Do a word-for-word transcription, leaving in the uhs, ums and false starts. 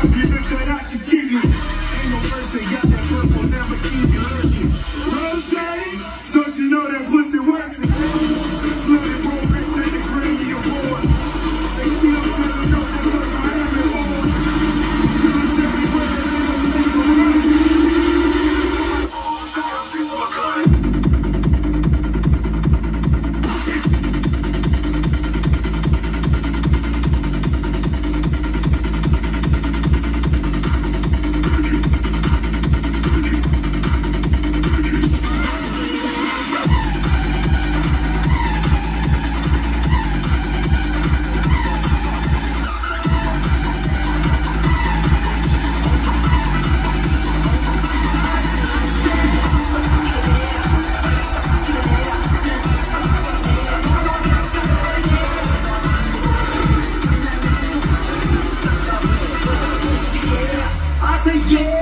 You look cut out your kidney. Ain't no mercy, got that purple, never keep you lurking. Rose, so she know that pussy worth it. Flooded progress in the Grammy Awards. They still selling dope, that's cause I am in horns. Cause everywhere they don't think of money. I say yeah.